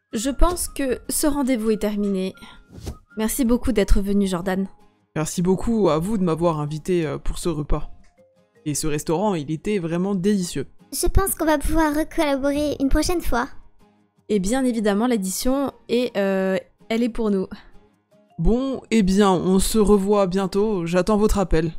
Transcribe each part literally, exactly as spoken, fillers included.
Je pense que ce rendez-vous est terminé. Merci beaucoup d'être venu, Jordan. Merci beaucoup à vous de m'avoir invité euh, pour ce repas. Et ce restaurant, il était vraiment délicieux. Je pense qu'on va pouvoir recollaborer une prochaine fois. Et bien évidemment, l'addition, est, euh, elle est pour nous. Bon, eh bien, on se revoit bientôt, j'attends votre appel.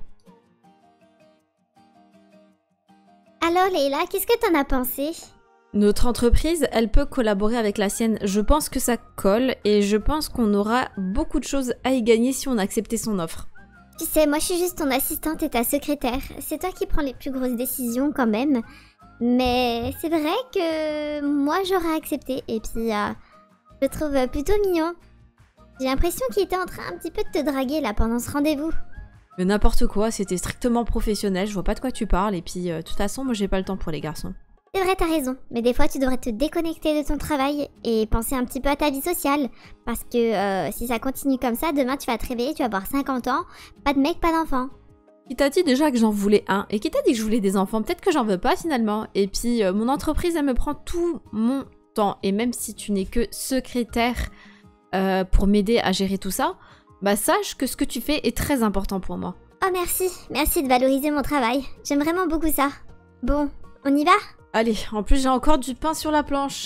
Alors Leïla, qu'est-ce que t'en as pensé? Notre entreprise, elle peut collaborer avec la sienne. Je pense que ça colle et je pense qu'on aura beaucoup de choses à y gagner si on acceptait son offre. Tu sais, moi je suis juste ton assistante et ta secrétaire. C'est toi qui prends les plus grosses décisions quand même. Mais c'est vrai que moi j'aurais accepté et puis euh, je le trouve plutôt mignon. J'ai l'impression qu'il était en train un petit peu de te draguer là pendant ce rendez-vous. Mais n'importe quoi, c'était strictement professionnel, je vois pas de quoi tu parles et puis euh, de toute façon, moi j'ai pas le temps pour les garçons. C'est vrai, t'as raison, mais des fois tu devrais te déconnecter de ton travail et penser un petit peu à ta vie sociale. Parce que euh, si ça continue comme ça, demain tu vas te réveiller, tu vas avoir cinquante ans, pas de mec, pas d'enfant. Qui t'a dit déjà que j'en voulais un et qui t'a dit que je voulais des enfants? Peut-être que j'en veux pas finalement. Et puis euh, mon entreprise, elle me prend tout mon temps. Et même si tu n'es que secrétaire euh, pour m'aider à gérer tout ça, bah sache que ce que tu fais est très important pour moi. Oh merci, merci de valoriser mon travail. J'aime vraiment beaucoup ça. Bon, on y va? Allez, en plus j'ai encore du pain sur la planche.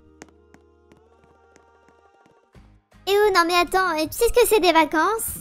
Eh oh, non mais attends, et tu sais ce que c'est des vacances?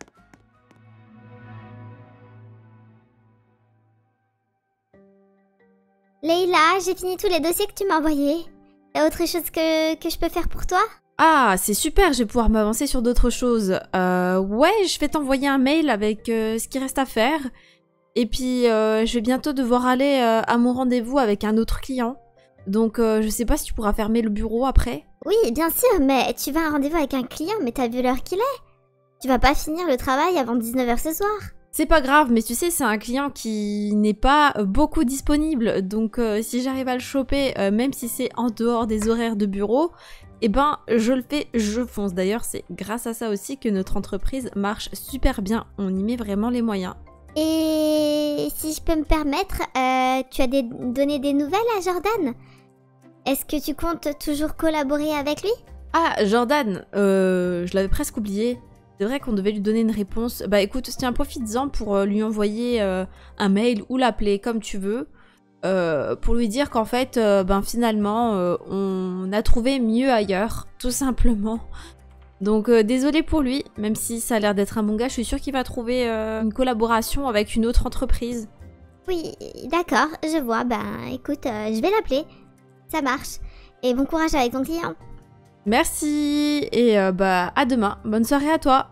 Leïla, j'ai fini tous les dossiers que tu m'as envoyés. Y'a autre chose que, que je peux faire pour toi? Ah, c'est super, je vais pouvoir m'avancer sur d'autres choses. Euh, ouais, je vais t'envoyer un mail avec euh, ce qui reste à faire. Et puis, euh, je vais bientôt devoir aller euh, à mon rendez-vous avec un autre client. Donc, euh, je sais pas si tu pourras fermer le bureau après. Oui, bien sûr, mais tu vas à un rendez-vous avec un client, mais t'as vu l'heure qu'il est? Tu vas pas finir le travail avant dix-neuf heures ce soir. C'est pas grave, mais tu sais, c'est un client qui n'est pas beaucoup disponible. Donc, euh, si j'arrive à le choper, euh, même si c'est en dehors des horaires de bureau, eh ben, je le fais, je fonce. D'ailleurs, c'est grâce à ça aussi que notre entreprise marche super bien. On y met vraiment les moyens. Et si je peux me permettre, euh, tu as des, donné des nouvelles à Jordan? Est-ce que tu comptes toujours collaborer avec lui? Ah, Jordan, euh, je l'avais presque oublié. C'est vrai qu'on devait lui donner une réponse. Bah écoute, tiens, profites-en pour euh, lui envoyer euh, un mail ou l'appeler comme tu veux. Euh, pour lui dire qu'en fait, euh, ben finalement, euh, on a trouvé mieux ailleurs, tout simplement. Donc euh, désolé pour lui, même si ça a l'air d'être un bon gars, je suis sûre qu'il va trouver euh, une collaboration avec une autre entreprise. Oui, d'accord, je vois. Ben écoute, euh, je vais l'appeler. Ça marche. Et bon courage avec ton client. Merci, et euh, bah à demain. Bonne soirée à toi.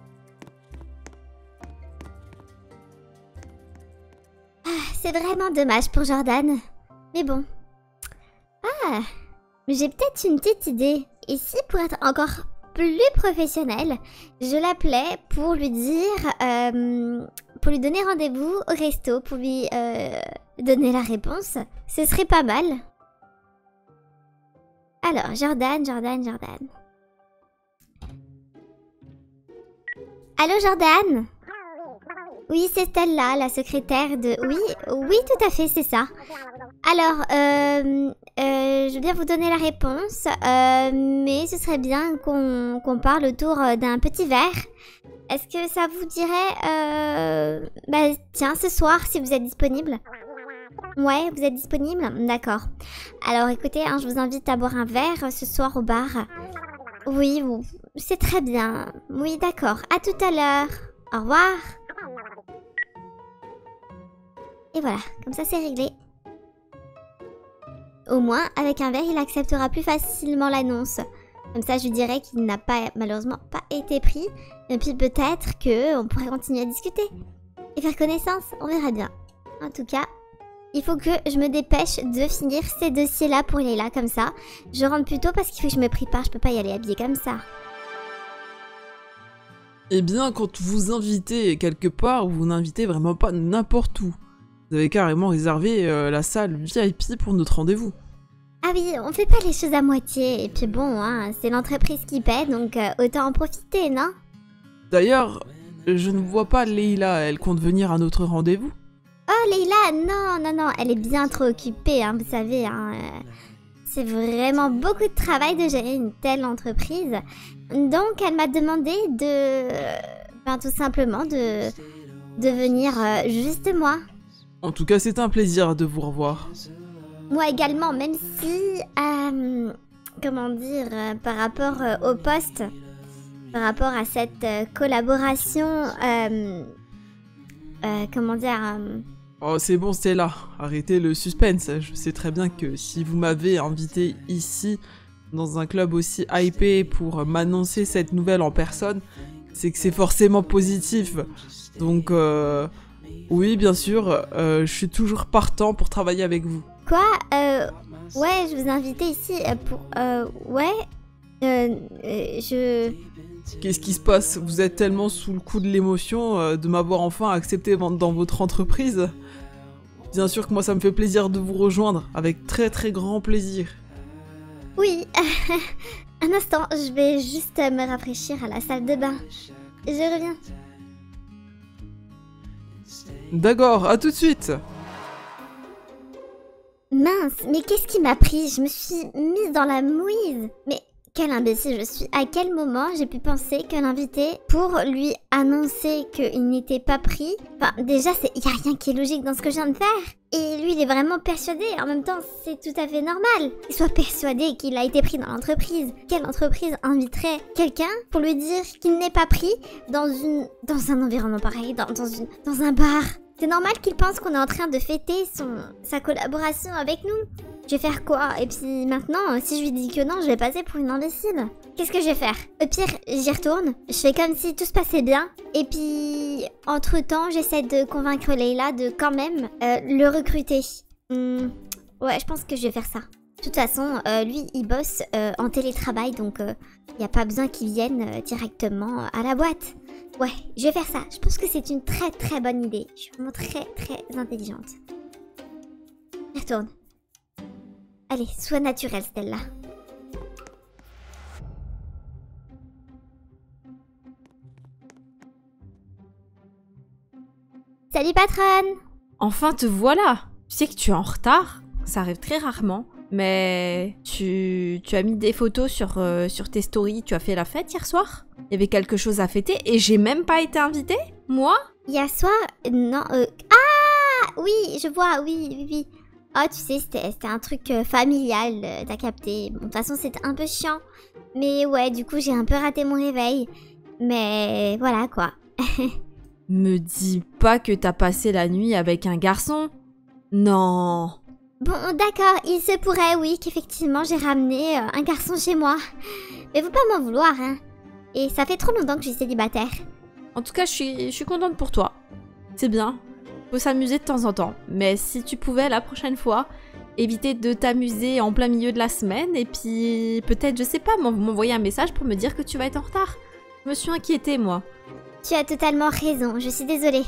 Ah, c'est vraiment dommage pour Jordan. Mais bon. Ah, mais j'ai peut-être une petite idée. Ici, pour être encore plus professionnel, je l'appelais pour lui dire, euh, pour lui donner rendez-vous au resto, pour lui euh, donner la réponse. Ce serait pas mal. Alors, Jordan, Jordan, Jordan. Allô, Jordan? Oui, c'est Stella, la secrétaire de... Oui, oui, tout à fait, c'est ça. Alors, euh, euh, je viens vous donner la réponse, euh, mais ce serait bien qu'on qu'on parle autour d'un petit verre. Est-ce que ça vous dirait... Euh, bah, tiens, ce soir, si vous êtes disponible? Ouais, vous êtes disponible? D'accord. Alors écoutez, hein, je vous invite à boire un verre ce soir au bar. Oui, bon, c'est très bien. Oui, d'accord. À tout à l'heure. Au revoir. Et voilà, comme ça c'est réglé. Au moins, avec un verre, il acceptera plus facilement l'annonce. Comme ça, je lui dirai qu'il n'a pas, malheureusement, pas été pris. Et puis peut-être qu'on pourrait continuer à discuter. Et faire connaissance, on verra bien. En tout cas... il faut que je me dépêche de finir ces dossiers-là pour Leïla, comme ça. Je rentre plus tôt parce qu'il faut que je me prépare, je peux pas y aller habillée comme ça. Eh bien, quand vous invitez quelque part, vous n'invitez vraiment pas n'importe où. Vous avez carrément réservé euh, la salle V I P pour notre rendez-vous. Ah oui, on fait pas les choses à moitié, et puis bon, hein, c'est l'entreprise qui paie, donc euh, autant en profiter, non? D'ailleurs, je ne vois pas Leïla, elle compte venir à notre rendez-vous? Oh Leïla, non, non, non, elle est bien trop occupée, hein, vous savez, hein, euh, C'est vraiment beaucoup de travail de gérer une telle entreprise. Donc elle m'a demandé de... Ben, tout simplement de... de venir euh, juste moi. En tout cas, c'est un plaisir de vous revoir. Moi également, même si... Euh, comment dire, euh, par rapport euh, au poste, par rapport à cette euh, collaboration... Euh, euh, comment dire... Euh, Oh, c'est bon, Stella. Arrêtez le suspense. Je sais très bien que si vous m'avez invité ici, dans un club aussi hypé, pour m'annoncer cette nouvelle en personne, c'est que c'est forcément positif. Donc, euh, oui, bien sûr, euh, je suis toujours partant pour travailler avec vous. Quoi euh, Ouais, je vous ai invité ici euh, pour... Euh, ouais euh, euh, Je... Qu'est-ce qui se passe? Vous êtes tellement sous le coup de l'émotion euh, de m'avoir enfin accepté dans votre entreprise. Bien sûr que moi, ça me fait plaisir de vous rejoindre, avec très très grand plaisir. Oui, un instant, je vais juste me rafraîchir à la salle de bain. Je reviens. D'accord, à tout de suite. Mince, mais qu'est-ce qui m'a pris? Je me suis mise dans la mouise. Mais quel imbécile je suis. À quel moment j'ai pu penser que l'inviter pour lui annoncer qu'il n'était pas pris? Enfin, déjà, il n'y a rien qui est logique dans ce que je viens de faire. Et lui, il est vraiment persuadé. En même temps, c'est tout à fait normal qu'il soit persuadé qu'il a été pris dans l'entreprise. Quelle entreprise inviterait quelqu'un pour lui dire qu'il n'est pas pris dans une, dans un environnement pareil, dans, dans, une, dans un bar? C'est normal qu'il pense qu'on est en train de fêter son, sa collaboration avec nous. Je vais faire quoi? Et puis maintenant, si je lui dis que non, je vais passer pour une imbécile. Qu'est-ce que je vais faire? Au pire, j'y retourne. Je fais comme si tout se passait bien. Et puis, entre-temps, j'essaie de convaincre Leila de quand même euh, le recruter. Hum, ouais, je pense que je vais faire ça. De toute façon, euh, lui, il bosse euh, en télétravail, donc il euh, n'y a pas besoin qu'il vienne euh, directement à la boîte. Ouais, je vais faire ça. Je pense que c'est une très très bonne idée. Je suis vraiment très très intelligente. Je retourne. Allez, sois naturelle, Stella. Salut, patronne! Enfin, te voilà! Tu sais que tu es en retard? Ça arrive très rarement. Mais tu, tu as mis des photos sur, euh, sur tes stories. Tu as fait la fête hier soir? Il y avait quelque chose à fêter et j'ai même pas été invitée? Moi? Hier soir? Non, euh... Ah! Oui, je vois, oui, oui, oui. Oh, tu sais, c'était un truc euh, familial, euh, t'as capté. Bon, de toute façon, c'était un peu chiant. Mais ouais, du coup, j'ai un peu raté mon réveil. Mais voilà, quoi. Me dis pas que t'as passé la nuit avec un garçon? Non. Bon, d'accord, il se pourrait, oui, qu'effectivement, j'ai ramené euh, un garçon chez moi. Mais faut pas m'en vouloir, hein. Et ça fait trop longtemps que je suis célibataire. En tout cas, je suis, je suis contente pour toi. C'est bien. Faut s'amuser de temps en temps. Mais si tu pouvais, la prochaine fois, éviter de t'amuser en plein milieu de la semaine et puis peut-être, je sais pas, m'envoyer un message pour me dire que tu vas être en retard. Je me suis inquiétée, moi. Tu as totalement raison, je suis désolée.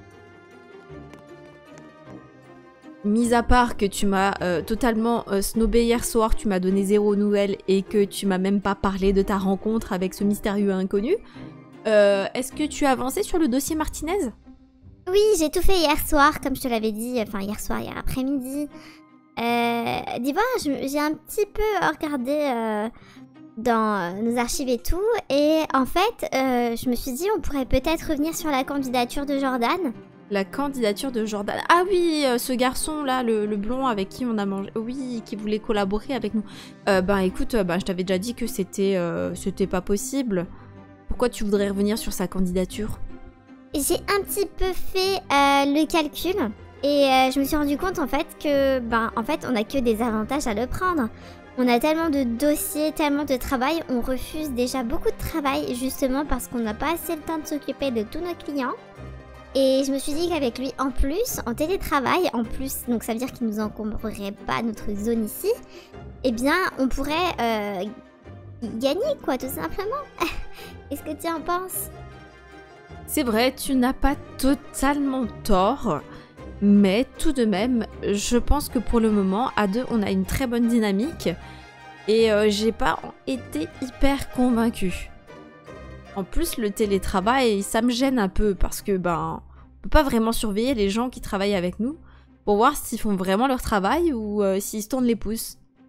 Mis à part que tu m'as euh, totalement euh, snobé hier soir, tu m'as donné zéro nouvelle et que tu m'as même pas parlé de ta rencontre avec ce mystérieux inconnu, euh, est-ce que tu as avancé sur le dossier Martinez? Oui, j'ai tout fait hier soir, comme je te l'avais dit, enfin hier soir, hier après-midi. Euh, Dis-moi, j'ai un petit peu regardé euh, dans nos archives et tout, et en fait, euh, je me suis dit on pourrait peut-être revenir sur la candidature de Jordan. La candidature de Jordan. Ah oui, euh, ce garçon-là, le, le blond avec qui on a mangé... Oui, qui voulait collaborer avec nous. Euh, ben écoute, ben, je t'avais déjà dit que c'était euh, c'était pas possible. Pourquoi tu voudrais revenir sur sa candidature? J'ai un petit peu fait euh, le calcul et euh, je me suis rendu compte en fait que ben en fait on a que des avantages à le prendre. On a tellement de dossiers, tellement de travail, on refuse déjà beaucoup de travail justement parce qu'on n'a pas assez le temps de s'occuper de tous nos clients. Et je me suis dit qu'avec lui en plus, en télétravail, en plus, donc ça veut dire qu'il nous encombrerait pas notre zone ici, eh bien on pourrait euh, gagner quoi tout simplement. Qu'est-ce que tu en penses? C'est vrai, tu n'as pas totalement tort, mais tout de même, je pense que pour le moment, à deux, on a une très bonne dynamique et euh, j'ai pas été hyper convaincue. En plus, le télétravail, ça me gêne un peu parce que ben, on peut pas vraiment surveiller les gens qui travaillent avec nous pour voir s'ils font vraiment leur travail ou euh, s'ils se tournent les pouces.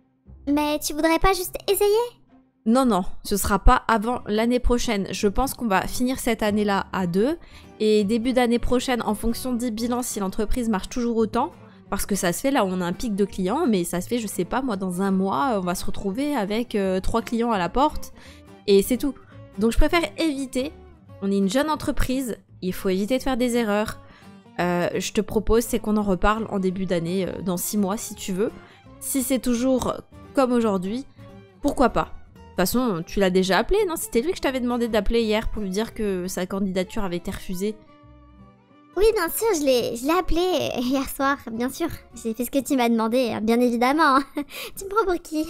Mais tu voudrais pas juste essayer? Non, non, ce sera pas avant l'année prochaine. Je pense qu'on va finir cette année-là à deux. Et début d'année prochaine, en fonction des bilans, si l'entreprise marche toujours autant, parce que ça se fait, là on a un pic de clients, mais ça se fait, je sais pas, moi dans un mois, on va se retrouver avec euh, trois clients à la porte, et c'est tout. Donc je préfère éviter. On est une jeune entreprise, il faut éviter de faire des erreurs. Euh, je te propose, c'est qu'on en reparle en début d'année, euh, dans six mois si tu veux. Si c'est toujours comme aujourd'hui, pourquoi pas? De toute façon, tu l'as déjà appelé, non? C'était lui que je t'avais demandé d'appeler hier pour lui dire que sa candidature avait été refusée. Oui, bien sûr, je l'ai, je l'ai appelé hier soir, bien sûr. J'ai fait ce que tu m'as demandé, bien évidemment. Tu me prends pour qui?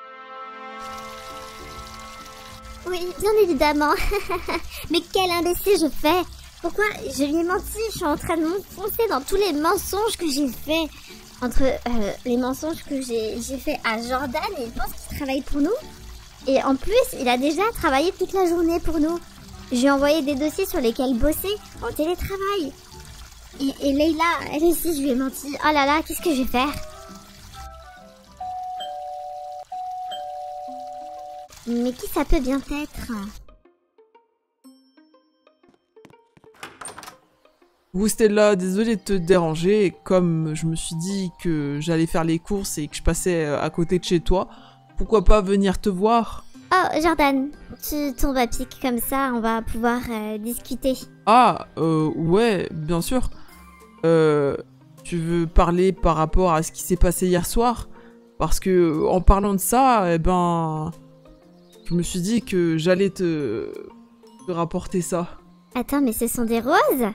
Oui, bien évidemment. Mais quel imbécile je fais! Pourquoi je lui ai menti? Je suis en train de m'enfoncer dans tous les mensonges que j'ai faits. Entre euh, les mensonges que j'ai, j'ai fait à Jordan, et il pense qu'il travaille pour nous. Et en plus, il a déjà travaillé toute la journée pour nous. J'ai envoyé des dossiers sur lesquels bosser en télétravail. Et, et Leïla, elle aussi, je lui ai menti. Oh là là, qu'est-ce que je vais faire? Mais qui ça peut bien être? Vous Stella, désolé de te déranger, comme je me suis dit que j'allais faire les courses et que je passais à côté de chez toi, pourquoi pas venir te voir? Oh, Jordan, tu tombes à pic comme ça, on va pouvoir euh, discuter. Ah, euh, ouais, bien sûr. Euh, tu veux parler par rapport à ce qui s'est passé hier soir? Parce que, en parlant de ça, eh ben... je me suis dit que j'allais te... te rapporter ça. Attends, mais ce sont des roses?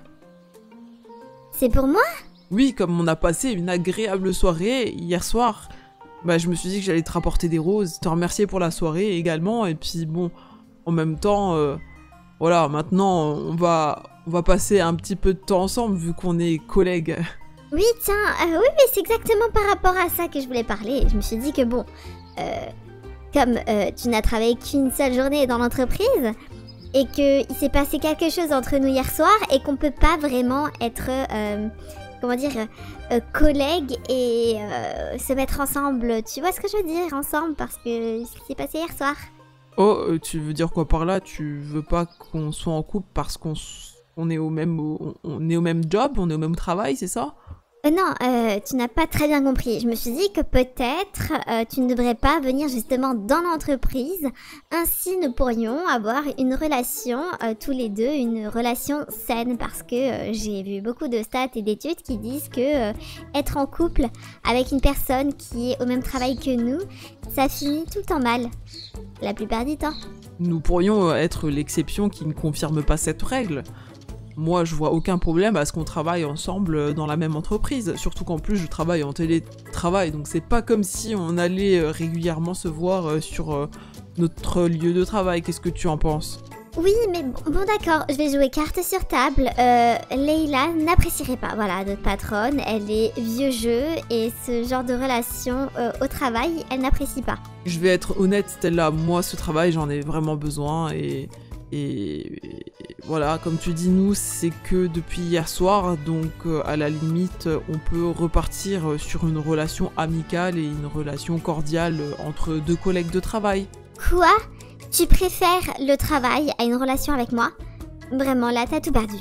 C'est pour moi? Oui, comme on a passé une agréable soirée hier soir, bah je me suis dit que j'allais te rapporter des roses, te remercier pour la soirée également, et puis bon, en même temps, euh, voilà, maintenant on va, on va passer un petit peu de temps ensemble vu qu'on est collègues. Oui, tiens, euh, oui, mais c'est exactement par rapport à ça que je voulais parler. Je me suis dit que bon, euh, comme euh, tu n'as travaillé qu'une seule journée dans l'entreprise, et qu'il s'est passé quelque chose entre nous hier soir, et qu'on peut pas vraiment être... Euh, comment dire, euh, collègues et euh, se mettre ensemble. Tu vois ce que je veux dire, ensemble, parce que ce qui s'est passé hier soir. Oh, euh, tu veux dire quoi par là? Tu veux pas qu'on soit en couple parce qu'on on est au même on, on est au même job, on est au même travail, c'est ça? Euh, non, euh, tu n'as pas très bien compris. Je me suis dit que peut-être euh, tu ne devrais pas venir justement dans l'entreprise. Ainsi, nous pourrions avoir une relation euh, tous les deux, une relation saine, parce que euh, j'ai vu beaucoup de stats et d'études qui disent que euh, être en couple avec une personne qui est au même travail que nous, ça finit tout le temps mal, la plupart du temps. Nous pourrions être l'exception qui ne confirme pas cette règle. Moi, je vois aucun problème à ce qu'on travaille ensemble dans la même entreprise. Surtout qu'en plus, je travaille en télétravail. Donc, c'est pas comme si on allait régulièrement se voir sur notre lieu de travail. Qu'est-ce que tu en penses? Oui, mais bon, bon d'accord, je vais jouer carte sur table. Euh, Leïla n'apprécierait pas, voilà, notre patronne. Elle est vieux jeu et ce genre de relation euh, au travail, elle n'apprécie pas. Je vais être honnête, Stella. Moi, ce travail, j'en ai vraiment besoin et... Et, et voilà, comme tu dis, nous, c'est que depuis hier soir, donc euh, à la limite, on peut repartir sur une relation amicale et une relation cordiale entre deux collègues de travail. Quoi? Tu préfères le travail à une relation avec moi? Vraiment, là, t'as tout perdu.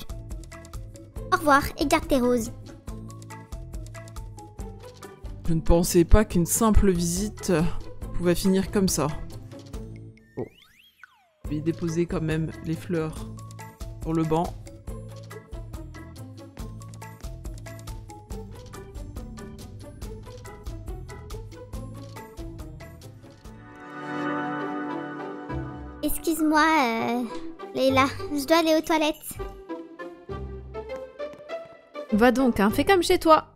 Au revoir et garde tes roses. Je ne pensais pas qu'une simple visite pouvait finir comme ça. Je vais déposer quand même les fleurs sur le banc. Excuse-moi, euh, Leïla, je dois aller aux toilettes. Va donc, hein, fais comme chez toi.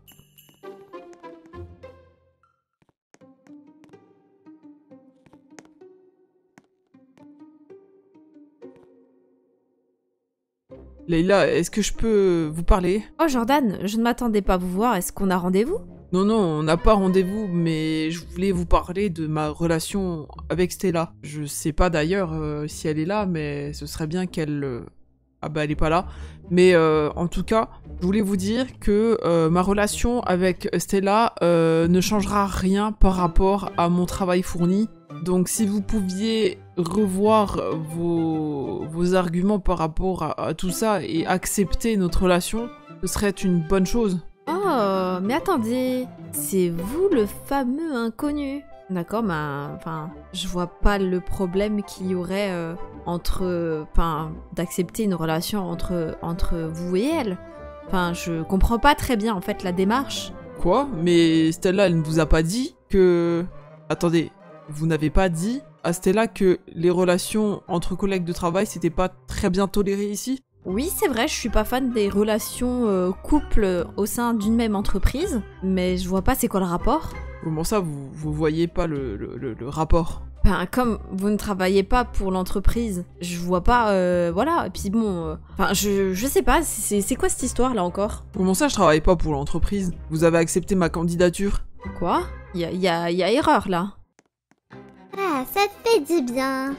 Leïla, est-ce que je peux vous parler? Oh Jordan, je ne m'attendais pas à vous voir, est-ce qu'on a rendez-vous? Non, non, on n'a pas rendez-vous, mais je voulais vous parler de ma relation avec Stella. Je sais pas d'ailleurs euh, si elle est là, mais ce serait bien qu'elle euh, Ah bah elle est pas là. Mais euh, en tout cas, je voulais vous dire que euh, ma relation avec Stella euh, ne changera rien par rapport à mon travail fourni. Donc si vous pouviez revoir vos, vos arguments par rapport à, à tout ça et accepter notre relation, ce serait une bonne chose. Oh, mais attendez, c'est vous le fameux inconnu. D'accord, ben, enfin, je vois pas le problème qu'il y aurait euh, entre, enfin, d'accepter une relation entre, entre vous et elle. Enfin, je comprends pas très bien, en fait, la démarche. Quoi? Mais Stella, elle ne vous a pas dit que... Attendez, vous n'avez pas dit à Stella que les relations entre collègues de travail, c'était pas très bien toléré ici? Oui, c'est vrai, je suis pas fan des relations euh, couple au sein d'une même entreprise, mais je vois pas c'est quoi le rapport. Comment ça, vous, vous voyez pas le, le, le, le rapport? Ben, comme vous ne travaillez pas pour l'entreprise, je vois pas, euh, voilà, et puis bon, euh, enfin, je, je sais pas, c'est c'est quoi cette histoire, là, encore? Comment ça, je travaille pas pour l'entreprise? Vous avez accepté ma candidature? Quoi? Y a, y a, y a erreur, là. Ah, ça te fait du bien.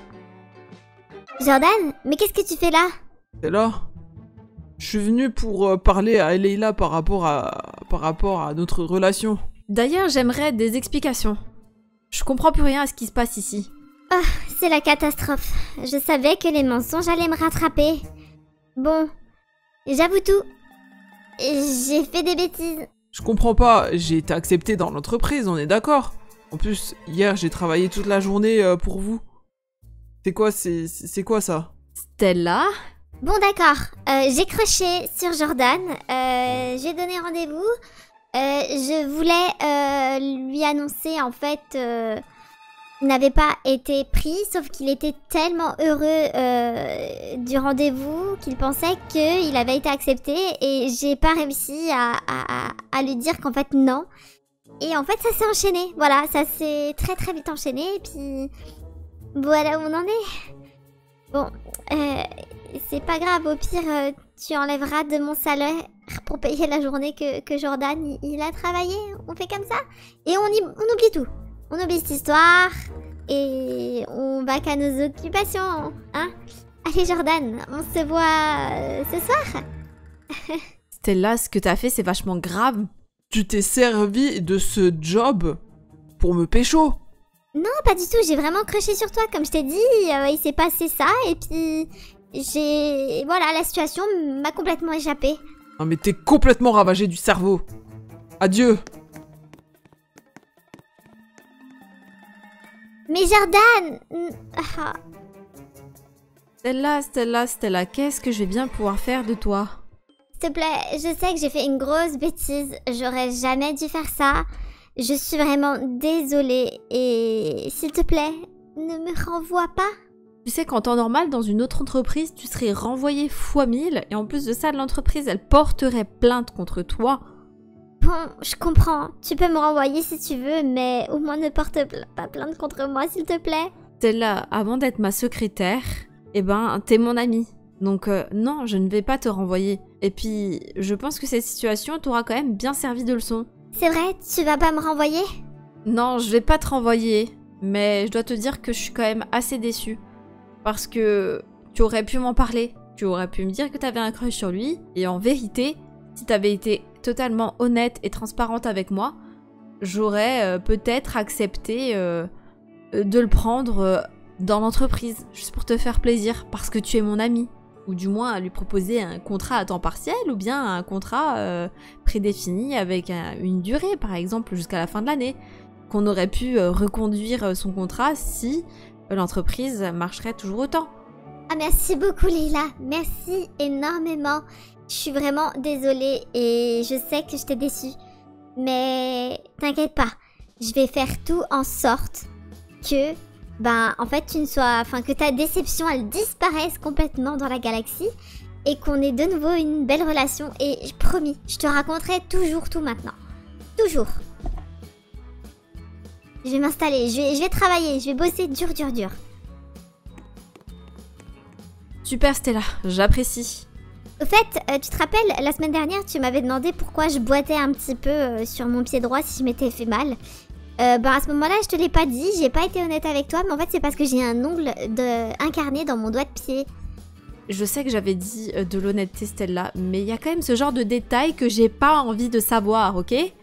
Jordan, mais qu'est-ce que tu fais là? C'est là. Je suis venu pour euh, parler à Leila par rapport à, par rapport à notre relation. D'ailleurs, j'aimerais des explications. Je comprends plus rien à ce qui se passe ici. Oh, c'est la catastrophe. Je savais que les mensonges allaient me rattraper. Bon, j'avoue tout. J'ai fait des bêtises. Je comprends pas, j'ai été accepté dans l'entreprise, on est d'accord. En plus, hier, j'ai travaillé toute la journée euh, pour vous. C'est quoi, c'est c'est quoi ça? Stella? Bon, d'accord. Euh, j'ai croché sur Jordan. Euh, j'ai donné rendez-vous. Euh, je voulais euh, lui annoncer, en fait, euh, il n'avait pas été pris, sauf qu'il était tellement heureux euh, du rendez-vous qu'il pensait qu'il avait été accepté et j'ai pas réussi à, à, à lui dire qu'en fait non. Et en fait ça s'est enchaîné, voilà, ça s'est très très vite enchaîné et puis voilà où on en est. Bon, euh, c'est pas grave, au pire euh, tu enlèveras de mon salaire pour payer la journée que, que Jordan il, il a travaillé, on fait comme ça. Et on, y, on oublie tout, on oublie cette histoire et on va qu'à nos occupations, hein. Allez Jordan, on se voit euh, ce soir. Stella, ce que t'as fait c'est vachement grave. Tu t'es servi de ce job pour me pécho? Non, pas du tout, j'ai vraiment crushé sur toi, comme je t'ai dit, euh, il s'est passé ça, et puis j'ai... Voilà, la situation m'a complètement échappé. Non mais t'es complètement ravagé du cerveau. Adieu. Mais Jordan... Ah. Stella, Stella, Stella, qu'est-ce que je vais bien pouvoir faire de toi? S'il te plaît, je sais que j'ai fait une grosse bêtise, j'aurais jamais dû faire ça. Je suis vraiment désolée et s'il te plaît, ne me renvoie pas. Tu sais qu'en temps normal, dans une autre entreprise, tu serais renvoyé fois mille et en plus de ça, l'entreprise, elle porterait plainte contre toi. Bon, je comprends, tu peux me renvoyer si tu veux, mais au moins ne porte pas plainte contre moi, s'il te plaît. Stella, avant d'être ma secrétaire, eh ben, t'es mon amie. Donc euh, non, je ne vais pas te renvoyer. Et puis, je pense que cette situation t'aura quand même bien servi de leçon. C'est vrai, tu vas pas me renvoyer? Non, je vais pas te renvoyer. Mais je dois te dire que je suis quand même assez déçue. Parce que tu aurais pu m'en parler. Tu aurais pu me dire que t'avais un crush sur lui. Et en vérité, si t'avais été totalement honnête et transparente avec moi, j'aurais euh, peut-être accepté euh, de le prendre euh, dans l'entreprise. Juste pour te faire plaisir. Parce que tu es mon ami. Ou du moins à lui proposer un contrat à temps partiel ou bien un contrat euh, prédéfini avec un, une durée, par exemple, jusqu'à la fin de l'année. Qu'on aurait pu euh, reconduire son contrat si euh, l'entreprise marcherait toujours autant. Ah, merci beaucoup, Leila. Merci énormément. Je suis vraiment désolée et je sais que je t'ai déçue. Mais t'inquiète pas, je vais faire tout en sorte que... Ben, en fait, tu ne sois... Enfin, que ta déception, elle disparaisse complètement dans la galaxie et qu'on ait de nouveau une belle relation. Et promis, je te raconterai toujours tout maintenant. Toujours. Je vais m'installer, je vais, je vais travailler, je vais bosser dur, dur, dur. Super Stella, j'apprécie. Au fait, euh, tu te rappelles, la semaine dernière, tu m'avais demandé pourquoi je boitais un petit peu euh, sur mon pied droit si je m'étais fait mal. Euh, ben à ce moment-là, je te l'ai pas dit, j'ai pas été honnête avec toi, mais en fait c'est parce que j'ai un ongle de... incarné dans mon doigt de pied. je sais que j'avais dit euh, de l'honnêteté Stella, mais il y a quand même ce genre de détails que j'ai pas envie de savoir, ok?